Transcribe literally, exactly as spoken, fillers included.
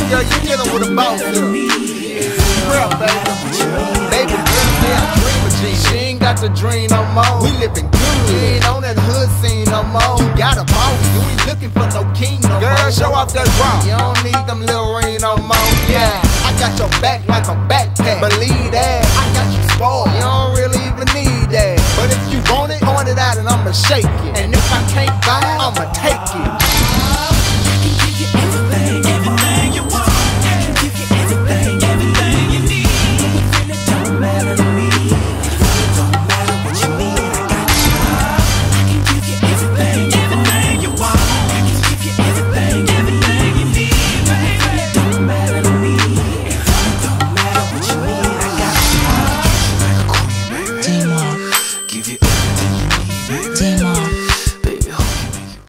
girl, you dealing with a boss girl. Real, baby. Baby girl say I dream of G. She ain't got to dream no more. We living good. She ain't on that hood scene no more. You got a boss. You ain't looking for no king no girl, more. Girl, show off that rock. You don't need them little ring no more. Yeah, I got your back like a backpack. Believe that. I got you spoiled. You don't really even need that. But if you want it, point it out and I'ma shake it. And if I can't buy it, I'ma take it. Demon.